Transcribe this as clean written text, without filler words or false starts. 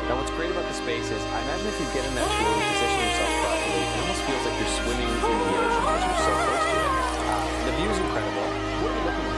Now, what's great about the space is, I imagine if you get in that pool and position yourself properly, it almost feels like you're swimming in the ocean because you're so close to it. The view is incredible. What are you looking at?